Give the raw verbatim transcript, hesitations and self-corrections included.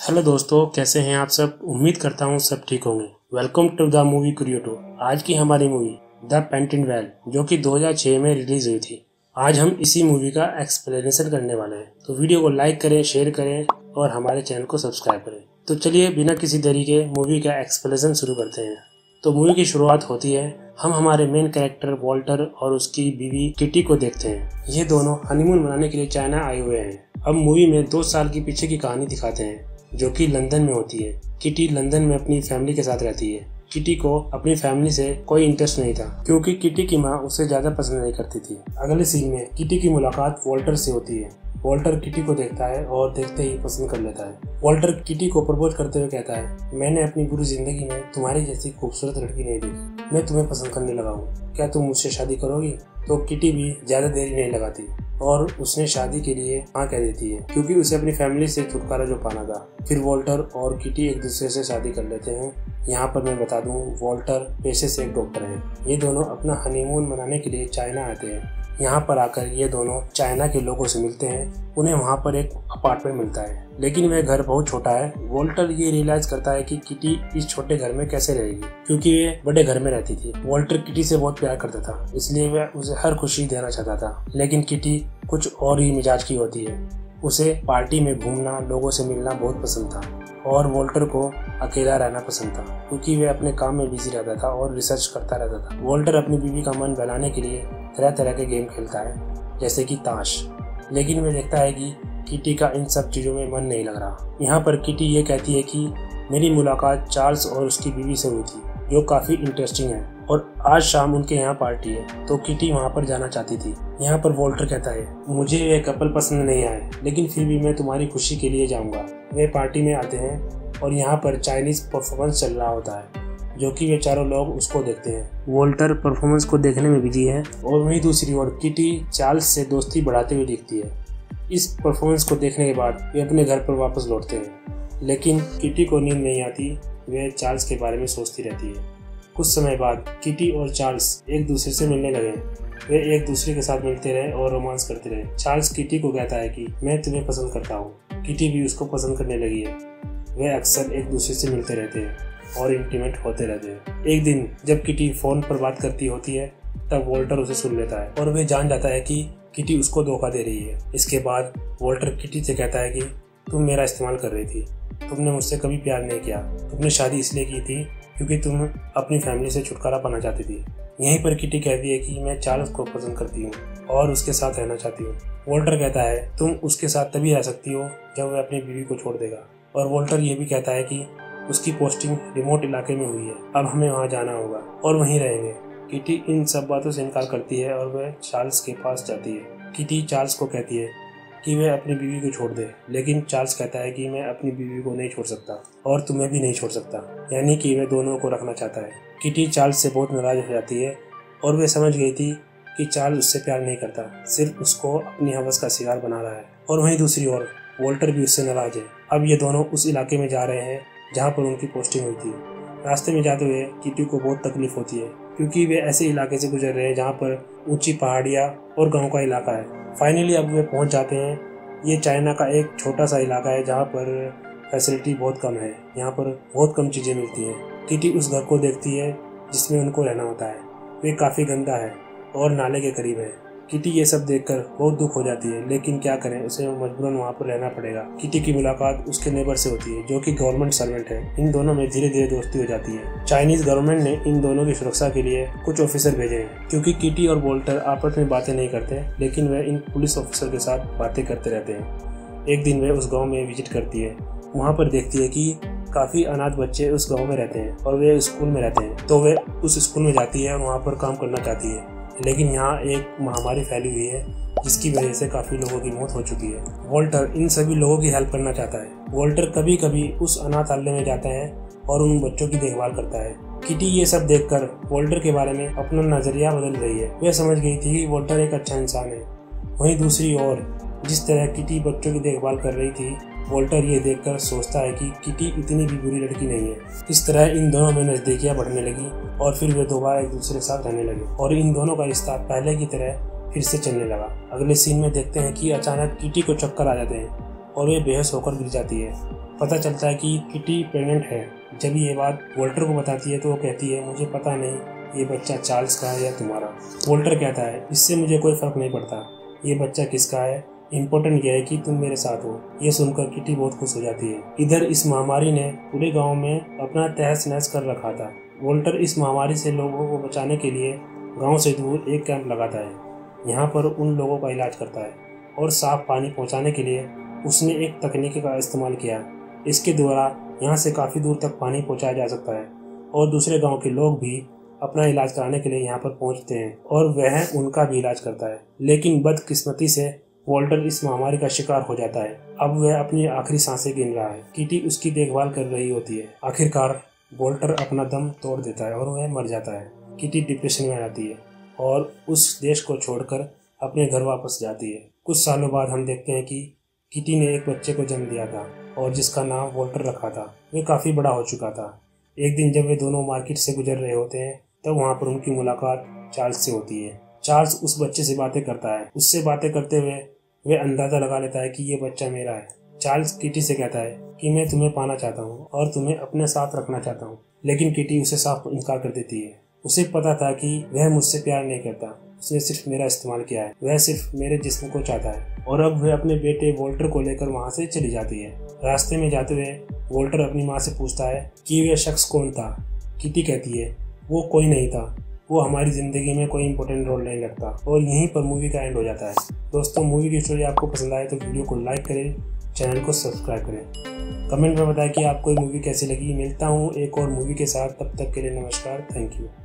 Hello दोस्तों, कैसे हैं आप सब। उम्मीद करता हूँ सब ठीक होंगे। Welcome to the movie Creato. आज की हमारी मूवी द पेंटेड वेल, जो कि दो हज़ार छह में रिलीज हुई थी। आज हम इसी मूवी का एक्सप्लेनेशन करने वाले हैं, तो वीडियो को लाइक करें, शेयर करें और हमारे चैनल को सब्सक्राइब करें। तो चलिए बिना किसी देरी के मूवी का एक्सप्लेनेशन शुरू करते हैं। तो मूवी की शुरुआत होती है, हम हमारे मेन कैरेक्टर वॉल्टर और उसकी बीवी किटी को देखते हैं। ये दोनों हनीमून मनाने के लिए चाइना आए हुए हैं। अब मूवी में दो साल की पीछे की कहानी दिखाते हैं, जो कि लंदन में होती है। किटी लंदन में अपनी फैमिली के साथ रहती है। किटी को अपनी फैमिली से कोई इंटरेस्ट नहीं था, क्योंकि किटी की माँ उसे ज्यादा पसंद नहीं करती थी। अगले सीन में किटी की मुलाकात वॉल्टर से होती है। वॉल्टर किटी को देखता है और देखते ही पसंद कर लेता है। वॉल्टर किटी को प्रपोज करते हुए कहता है, मैंने अपनी पूरी जिंदगी में तुम्हारी जैसी खूबसूरत लड़की नहीं देखी। मैं तुम्हें पसंद करने लगा हूँ, क्या तुम मुझसे शादी करोगी? तो किटी भी ज्यादा देरी नहीं लगाती और उसने शादी के लिए हाँ कह देती है, क्योंकि उसे अपनी फैमिली से छुटकारा जो पाना था। फिर वॉल्टर और किटी एक दूसरे से शादी कर लेते हैं। यहाँ पर मैं बता दूं, वॉल्टर पेशे से एक डॉक्टर है। ये दोनों अपना हनीमून मनाने के लिए चाइना आते हैं। यहाँ पर आकर ये दोनों चाइना के लोगों से मिलते हैं। उन्हें वहाँ पर एक अपार्टमेंट मिलता है, लेकिन वह घर बहुत छोटा है। वॉल्टर ये रियलाइज करता है कि किटी इस छोटे घर में कैसे रहेगी, क्योंकि वे बड़े घर में रहती थी। वॉल्टर किटी से बहुत प्यार करता था, इसलिए वह उसे हर खुशी देना चाहता था। लेकिन किटी कुछ और ही मिजाज की होती है। उसे पार्टी में घूमना, लोगों से मिलना बहुत पसंद था, और वॉल्टर को अकेला रहना पसंद था, क्योंकि वह अपने काम में बिजी रहता था और रिसर्च करता रहता था। वॉल्टर अपनी बीवी का मन बहलाने के लिए तरह तरह के गेम खेलता है, जैसे कि ताश। लेकिन वह देखता है कि किटी का इन सब चीज़ों में मन नहीं लग रहा। यहाँ पर किटी ये कहती है कि मेरी मुलाकात चार्ल्स और उसकी बीवी से हुई थी, जो काफ़ी इंटरेस्टिंग है, और आज शाम उनके यहाँ पार्टी है, तो किटी वहाँ पर जाना चाहती थी। यहाँ पर वॉल्टर कहता है, मुझे ये कपल पसंद नहीं आए, लेकिन फिर भी मैं तुम्हारी खुशी के लिए जाऊँगा। वे पार्टी में आते हैं और यहाँ पर चाइनीज परफॉर्मेंस चल रहा होता है, जो कि वे चारों लोग उसको देखते हैं। वॉल्टर परफॉर्मेंस को देखने में बिजी है, और वहीं दूसरी ओर किटी चार्ल्स से दोस्ती बढ़ाते हुए दिखती है। इस परफॉर्मेंस को देखने के बाद वे अपने घर पर वापस लौटते हैं, लेकिन किटी को नींद नहीं आती। वे चार्ल्स के बारे में सोचती रहती है। कुछ समय बाद किटी और चार्ल्स एक दूसरे से मिलने लगे। वे एक दूसरे के साथ मिलते रहे और रोमांस करते रहे। चार्ल्स किटी को कहता है कि मैं तुम्हें पसंद करता हूँ। किटी भी उसको पसंद करने लगी है। वे अक्सर एक दूसरे से मिलते रहते हैं और इंटीमेट होते रहते हैं। एक दिन जब किटी फोन पर बात करती होती है, तब वॉल्टर उसे सुन लेता है और वे जान जाता है कि किटी उसको धोखा दे रही है। इसके बाद वॉल्टर किटी से कहता है कि तुम मेरा इस्तेमाल कर रही थी, तुमने मुझसे कभी प्यार नहीं किया, तुमने शादी इसलिए की थी क्योंकि तुम अपनी फैमिली से छुटकारा पाना चाहती थी। यहीं पर किटी कहती है कि मैं चार्ल्स को पसंद करती हूँ और उसके साथ रहना चाहती हूँ। वॉल्टर कहता है, तुम उसके साथ तभी रह सकती हो जब वह अपनी बीवी को छोड़ देगा। और वॉल्टर ये भी कहता है कि उसकी पोस्टिंग रिमोट इलाके में हुई है, अब हमें वहाँ जाना होगा और वहीं रहेंगे। किटी इन सब बातों से इनकार करती है और वह चार्ल्स के पास जाती है। किटी चार्ल्स को कहती है कि वह अपनी बीवी को छोड़ दे, लेकिन चार्ल्स कहता है कि मैं अपनी बीवी को नहीं छोड़ सकता और तुम्हें भी नहीं छोड़ सकता, यानी कि वह दोनों को रखना चाहता है। किटी चार्ल्स से बहुत नाराज हो जाती है और वह समझ गई थी कि चार्ल्स उससे प्यार नहीं करता, सिर्फ उसको अपनी हवस का शिकार बना रहा है। और वहीं दूसरी ओर वॉल्टर भी उससे नाराज है। अब ये दोनों उस इलाके में जा रहे हैं जहाँ पर उनकी पोस्टिंग हुई थी। रास्ते में जाते हुए किटी को बहुत तकलीफ होती है, क्योंकि वे ऐसे इलाके से गुजर रहे हैं जहाँ पर ऊंची पहाड़ियाँ और गांव का इलाका है। फाइनली अब वे पहुँच जाते हैं। ये चाइना का एक छोटा सा इलाका है जहाँ पर फैसिलिटी बहुत कम है, यहाँ पर बहुत कम चीज़ें मिलती हैं। किटी उस घर को देखती है जिसमें उनको रहना होता है। वे काफ़ी गंदा है और नाले के करीब है। किटी ये सब देखकर बहुत दुख हो जाती है, लेकिन क्या करें, उसे मजबूरन वहाँ पर रहना पड़ेगा। किटी की मुलाकात उसके नेबर से होती है, जो कि गवर्नमेंट सर्वेंट है। इन दोनों में धीरे धीरे दोस्ती हो जाती है। चाइनीज गवर्नमेंट ने इन दोनों की सुरक्षा के लिए कुछ ऑफिसर भेजे हैं, क्योंकि किटी और वॉल्टर आपस में बातें नहीं करते, लेकिन वे इन पुलिस ऑफिसर के साथ बातें करते रहते हैं। एक दिन वे उस गाँव में विजिट करती है। वहाँ पर देखती है कि काफ़ी अनाथ बच्चे उस गाँव में रहते हैं और वे स्कूल में रहते हैं, तो वे उस स्कूल में जाती है और वहाँ पर काम करना चाहती है। लेकिन यहाँ एक महामारी फैली हुई है, जिसकी वजह से काफ़ी लोगों की मौत हो चुकी है। वॉल्टर इन सभी लोगों की हेल्प करना चाहता है। वॉल्टर कभी कभी उस अनाथालय में जाता है और उन बच्चों की देखभाल करता है। किटी ये सब देखकर वॉल्टर के बारे में अपना नज़रिया बदल रही है। वह समझ गई थी कि वॉल्टर एक अच्छा इंसान है। वहीं दूसरी ओर जिस तरह किटी बच्चों की देखभाल कर रही थी, वॉल्टर ये देखकर सोचता है कि किटी इतनी भी बुरी लड़की नहीं है। इस तरह इन दोनों में नज़दीकियाँ बढ़ने लगी और फिर वे दोबारा एक दूसरे के साथ रहने लगे और इन दोनों का रिश्ता पहले की तरह फिर से चलने लगा। अगले सीन में देखते हैं कि अचानक किटी को चक्कर आ जाते हैं और वे बेहोश होकर गिर जाती है। पता चलता है कि किटी प्रेग्नेंट है। जब ये बात वॉल्टर को बताती है तो वो कहती है, मुझे पता नहीं ये बच्चा चार्ल्स का है या तुम्हारा। वॉल्टर कहता है, इससे मुझे कोई फर्क नहीं पड़ता, ये बच्चा किसका है, इम्पोर्टेंट यह है कि तुम मेरे साथ हो। ये सुनकर किटी बहुत खुश हो जाती है। इधर इस महामारी ने पूरे गांव में अपना तहस नहस कर रखा था। वॉल्टर इस महामारी से लोगों को बचाने के लिए गांव से दूर एक कैंप लगाता है। यहाँ पर उन लोगों का इलाज करता है और साफ पानी पहुँचाने के लिए उसने एक तकनीक का इस्तेमाल किया। इसके द्वारा यहाँ से काफ़ी दूर तक पानी पहुँचाया जा सकता है और दूसरे गाँव के लोग भी अपना इलाज कराने के लिए यहाँ पर पहुँचते हैं और वह उनका भी इलाज करता है। लेकिन बदकिस्मती से वॉल्टर इस महामारी का शिकार हो जाता है। अब वह अपनी आखिरी सांसें गिन रहा है। किटी उसकी देखभाल कर रही होती है। आखिरकार वॉल्टर अपना दम तोड़ देता है और वह मर जाता है। किटी डिप्रेशन में आती है और उस देश को छोड़कर अपने घर वापस जाती है। कुछ सालों बाद हम देखते हैं कि किटी ने एक बच्चे को जन्म दिया था और जिसका नाम वॉल्टर रखा था। वह काफ़ी बड़ा हो चुका था। एक दिन जब वे दोनों मार्केट से गुजर रहे होते हैं तब वहाँ पर उनकी मुलाकात चार्ल्स से होती है। चार्ल्स उस बच्चे से बातें करता है। उससे बातें करते हुए वह अंदाज़ा लगा लेता है कि ये बच्चा मेरा है। चार्ल्स किटी से कहता है कि मैं तुम्हें पाना चाहता हूँ और तुम्हें अपने साथ रखना चाहता हूँ। लेकिन किटी उसे साफ इनकार कर देती है। उसे पता था कि वह मुझसे प्यार नहीं करता, उसने सिर्फ मेरा इस्तेमाल किया है। वह सिर्फ मेरे जिस्म को चाहता है। और अब वह अपने बेटे वॉल्टर को लेकर वहाँ से चली जाती है। रास्ते में जाते हुए वॉल्टर अपनी माँ से पूछता है कि वह शख्स कौन था। किटी कहती है, वो कोई नहीं था, वो हमारी ज़िंदगी में कोई इंपॉर्टेंट रोल नहीं लगता। और यहीं पर मूवी का एंड हो जाता है। दोस्तों, मूवी की स्टोरी आपको पसंद आए तो वीडियो को लाइक करें, चैनल को सब्सक्राइब करें, कमेंट में बताएं कि आपको ये मूवी कैसी लगी। मिलता हूँ एक और मूवी के साथ, तब तक के लिए नमस्कार, थैंक यू।